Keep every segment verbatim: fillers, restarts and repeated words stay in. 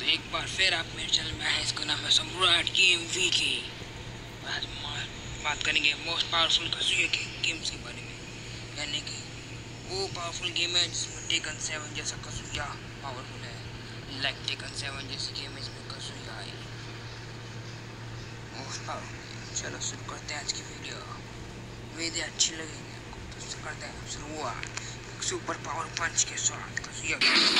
तो एक बार फिर आप मेरे चैनल में आए, इसका नाम है सम्राट गेम वी के। आज बात करेंगे मोस्ट पावरफुल काज़ुया के गेम्स के बारे में, यानी कि वो पावरफुल गेम है जिसमें टेकन सेवन जैसा काज़ुया पावरफुल है। लाइक टेकन सेवन जैसी गेम इसमें काज़ुया है मोस्ट पावरफुल। चलो शुरू करते हैं आज की वीडियो। वीडियो अच्छी लगेगी आपको तो करते हैं शुरू हुआ सुपर पावर पंच के साथ काज़ुया।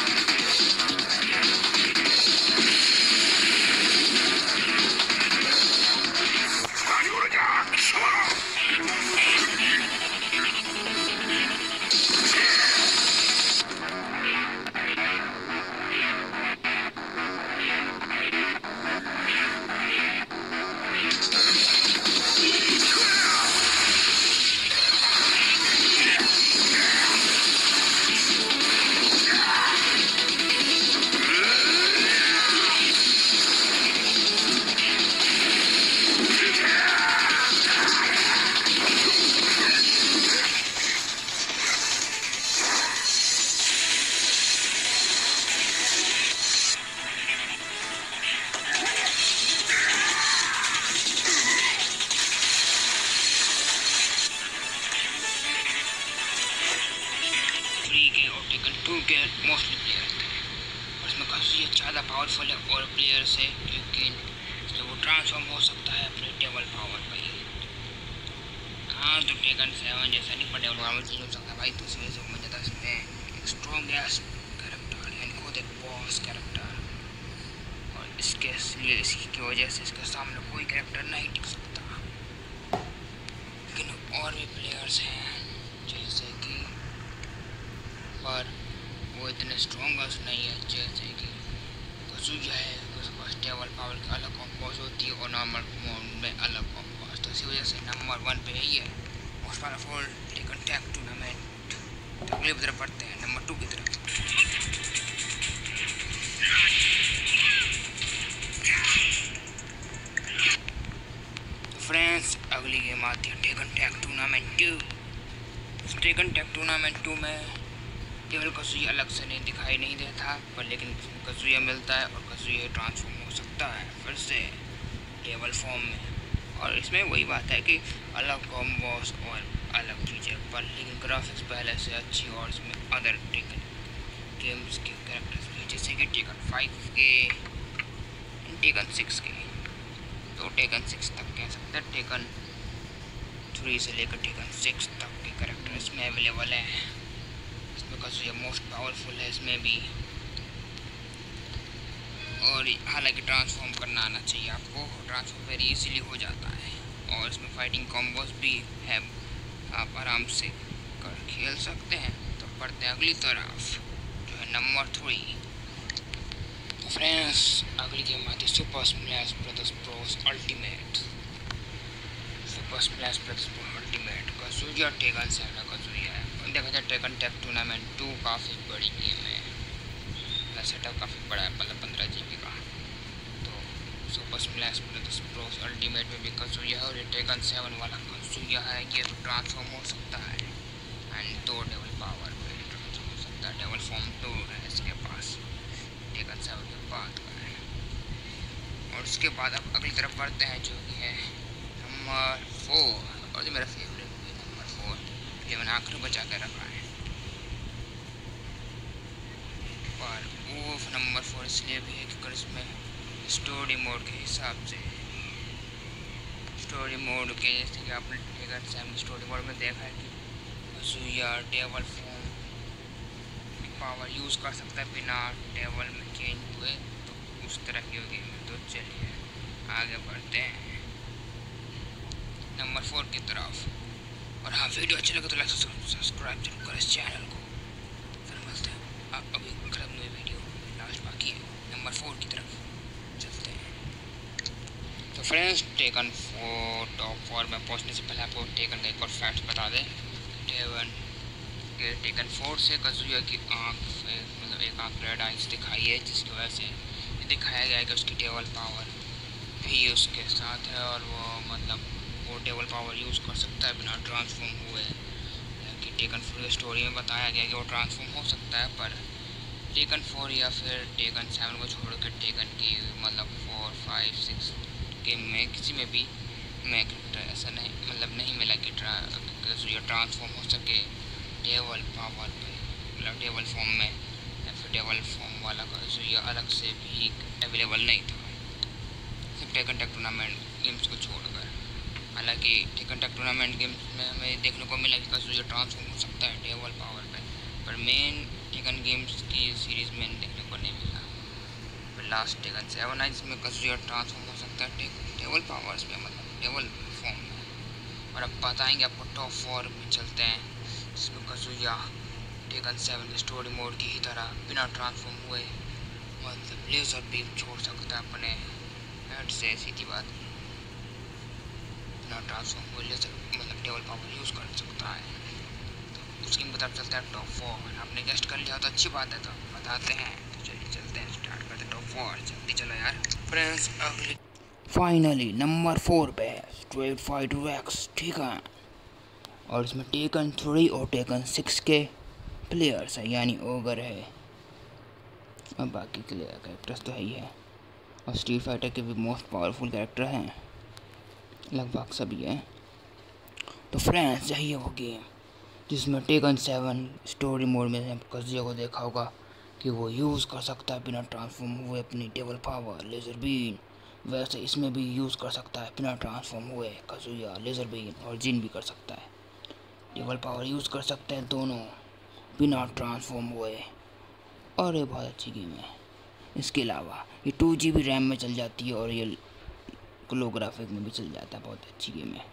के और टेकन टू के मोस्टली प्लेयर थे, और इसमें काज़ुया ज़्यादा पावरफुल है और प्लेयर से, क्योंकि इसमें वो ट्रांसफॉर्म हो सकता है अपने टेबल पावर पर ही। हाँ तो टेकन सेवन जैसा नहीं पर टेबल पावर चेंज हो सकता है भाई, तो इसमें से मुझे था इसमें एक स्ट्रॉन्ग गैस कैरेक्टर यानी खुद एक बॉस कैरेक्टर, और इसके लिए इसकी की वजह से इसके सामने कोई कैरेक्टर नहीं टिक सकता। लेकिन और भी प्लेयर्स हैं जैसे कि, पर वो इतने स्ट्रॉन्गस्ट नहीं है जैसे कि काज़ुया है। उसके पास टेबल पावर की अलग कॉम्पोज होती है और नॉर्मल मोड में अलग कॉम्पोज, तो इसी वजह से नंबर वन पे यही है most powerful Tekken tag tournament. तो अगले तरफ पढ़ते हैं नंबर टू की तरफ। तो फ्रेंड्स अगली गेम आती है Tekken tag tournament two. Tekken tag tournament two में केवल काज़ुया अलग से नहीं दिखाई नहीं देता, पर लेकिन काज़ुया मिलता है और काज़ुया ट्रांसफॉर्म हो सकता है फिर से टेबल फॉर्म में। और इसमें वही बात है कि अलग कॉम्बोस और अलग चीज़ें, पर लेकिन ग्राफिक्स पहले से अच्छी, और इसमें अदर टेकन गेम्स के कैरेक्टर्स भी जैसे कि टेकन फाइव के, टेकन सिक्स के, तो टेकन सिक्स तक कह सकते हैं, टेकन थ्री से लेकर टेकन सिक्स तक के कैरेक्टर इसमें अवेलेबल हैं। काज़ुया मोस्ट पावरफुल है इसमें भी, और हालांकि ट्रांसफॉर्म करना आना चाहिए आपको, ट्रांसफॉर्म वेरी इजीली हो जाता है, और इसमें फाइटिंग कॉम्बोस भी है, आप आराम से कर खेल सकते हैं। तो पढ़ते हैं अगली तरफ जो है नंबर थ्री। तो फ्रेंड्स अगली गेम आती है super smash brothers bros ultimate. Super smash brothers bros ultimate Kazuya Tekken seven Kazuya है। देखा जाए टेकन टैग टूर्नामेंट टू काफ़ी बड़ी गेम है, सेटअप काफ़ी बड़ा है, मतलब पंद्रह जी बी का। तो super smash brothers bros ultimate में भी काज़ुया है, और ये टेकन सेवन वाला काज़ुया है, ये तो ट्रांसफॉर्म हो सकता है एंड दो डेवल पावर पे ट्रांसफॉर्म हो सकता है। डेवल फॉर्म टू है इसके पास, टेकन सेवन के बाद का है। और उसके बाद अब अगली तरफ बढ़ते हैं जो कि है नंबर फोर, और जो मेरा फेवरेट है नंबर फोर, ये मैंने आखिर बचा कर रखा है। पर वो नंबर फोर इसलिए भी है क्योंकि इसमें स्टोरी मोड के हिसाब से, स्टोरी मोड के जैसे कि आपने टेकन सेवन स्टोरी मोड में देखा है कि काज़ुया टेबल फॉर्म की पावर यूज़ कर सकता है बिना टेबल में चेंज हुए, तो उस तरह की होगी। तो चलिए आगे बढ़ते हैं नंबर फोर की तरफ। और हाँ वीडियो अच्छी लगे तो लाइक सब्सक्राइब जरूर करें इस चैनल को। फिर मिलते हैं आप अभी खत्म हुई वीडियो लास्ट बाकी है, नंबर फोर की तरफ चलते हैं। तो friends Tekken four top four में पहुंचने से पहले आपको टेकन का एक और फैक्ट बता दें। टेवन के टेकन फोर से काज़ुया की आँख, मतलब एक आँख रेड आइज दिखाई है, जिसकी वजह से ये दिखाया गया है कि उसकी टेबल पावर भी उसके साथ है, और वो मतलब वो टेबल पावर यूज़ कर सकता है बिना ट्रांसफॉर्म हुए। कि टेकन फोर स्टोरी में बताया गया कि वो ट्रांसफॉर्म हो सकता है, पर टेकन फोर या फिर टेकन सेवन को छोड़ कर टेकन की मतलब फोर फाइव सिक्स गेम में किसी में भी मैं ऐसा नहीं मतलब नहीं मिला कि ये ट्रांसफॉर्म हो सके डेवल पावर पे, मतलब डेवल फॉर्म में या फिर डेवल फॉर्म वाला का ये अलग से भी अवेलेबल नहीं था, सिर्फ टेकन टेक टूर्नामेंट गेम्स को छोड़कर। हालांकि टेकन टेक टूर्नामेंट गेम्स में हमें देखने को मिला कि काजुया ट्रांसफॉर्म हो सकता है डेवल पावर पे, पर मेन टेकन गेम्स की सीरीज़ में देखने को नहीं मिला। फिर लास्ट टेकन सेवन है जिसमें काजुया ट्रांसफॉर्म हो सकता है डेवल पावर्स में, मतलब डेवल फॉर्म में। और अब बताएंगे आपको टॉप फोर में चलते हैं जिसमें काजुया टेकन सेवन के स्टोरी मोड की ही तरह बिना ट्रांसफॉर्म हुए मतलब लेजर बीम छोड़ सकता है अपने हेड से, सीधी बात, बिना ट्रांसफॉर्म हुए लेजर मतलब डेवल पावर यूज़ कर सकता है। तो उसकी तरफ चलते हैं टॉप फोर। आपने गेस्ट कर लिया तो अच्छी बात है, तो बताते हैं। तो चलिए चलते हैं, स्टार्ट करते हैं टॉप फोर। जल्दी चलो यार फ्रेंड्स। अगली फाइनली नंबर फोर पे है स्ट्रीट फाइटर एक्स, ठीक है। और इसमें टेकन थ्री और टेकन सिक्स के प्लेयर्स है, यानी ओगर है और बाकी के कैरेक्टर्स तो है ही है। और स्ट्रीट फाइटर के भी मोस्ट पावरफुल कैरेक्टर हैं, लगभग सभी है। तो फ्रेंड्स यही है वो गेम जिसमें टेकन सेवन स्टोरी मोड में काजुया को देखा होगा कि वो यूज़ कर सकता है बिना ट्रांसफॉर्म हुए अपनी डेवल पावर लेज़र बीन, वैसे इसमें भी यूज़ कर सकता है बिना ट्रांसफॉर्म हुए काजुया लेज़र बीन, और जिन भी कर सकता है डेवल पावर यूज़ कर सकते हैं दोनों बिना ट्रांसफॉर्म हुए। और ये बहुत अच्छी गेम है। इसके अलावा ये टू जी बी रैम में चल जाती है और ये ग्लो ग्राफिक में भी चल जाता है, बहुत अच्छी गेम है।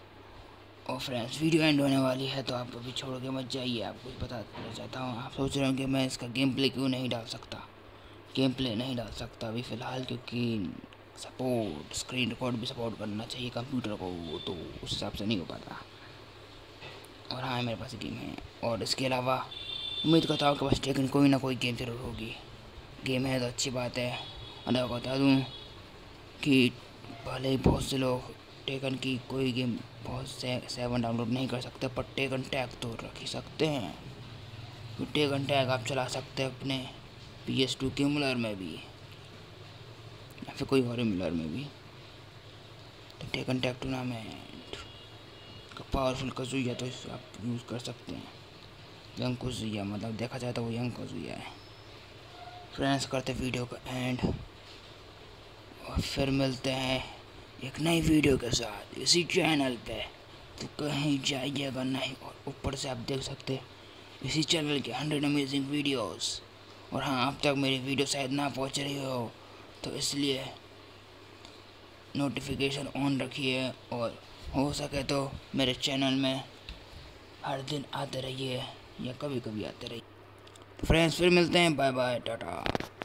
और फ्रेंड्स वीडियो एंड होने वाली है तो आप अभी छोड़ के मत जाइए, आपको बताना चाहता हूँ। आप सोच रहे हो कि मैं इसका गेम प्ले क्यों नहीं डाल सकता, गेम प्ले नहीं डाल सकता अभी फ़िलहाल, क्योंकि सपोर्ट स्क्रीन रिकॉर्ड भी सपोर्ट करना चाहिए कंप्यूटर को, तो उस हिसाब से नहीं हो पाता। और हाँ मेरे पास गेम है। और इसके अलावा उम्मीद करता हूँ कि बस टेकन कोई ना कोई गेम जरूर होगी, गेम है तो अच्छी बात है। और मैं बता दूँ कि पहले ही बहुत से लोग टेकन की कोई गेम बहुत से सेवन डाउनलोड नहीं कर सकते, पर टेकन टैग तो रख ही सकते हैं। तो टेकन टैग आप चला सकते हैं अपने पी एस टू के एमुलर में भी या फिर कोई और एमुलर में भी। तो टेकन टैग टूर्नामेंट का पावरफुल काजुया तो आप यूज़ कर सकते हैं। यंग काजुया मतलब देखा जाए तो वो यंग काजुया है। फ्रेंड्स करते वीडियो का एंड और फिर मिलते हैं एक नई वीडियो के साथ इसी चैनल पे, तो कहीं जाइएगा नहीं। और ऊपर से आप देख सकते हैं इसी चैनल के हंड्रेड अमेजिंग वीडियोस। और हाँ अब तक मेरी वीडियो शायद ना पहुंच रही हो तो इसलिए नोटिफिकेशन ऑन रखिए, और हो सके तो मेरे चैनल में हर दिन आते रहिए या कभी कभी आते रहिए। फ्रेंड्स फिर मिलते हैं, बाय बाय टाटा।